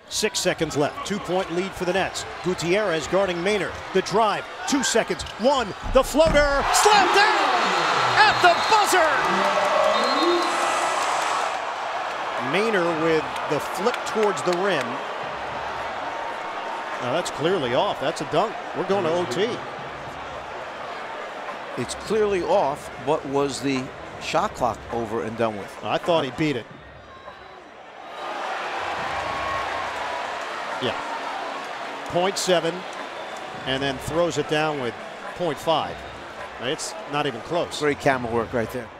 6 seconds left. 2-point lead for the Nets. Gutierrez guarding Maynard. The drive. 2 seconds. 1. The floater. Slammed down at the buzzer. Maynard with the flip towards the rim. Now that's clearly off. That's a dunk. We're going to OT. It's clearly off. What was the shot clock over and done with? I thought he beat it. Yeah. 0.7 and then throws it down with 0.5. It's not even close. Great camera work right there.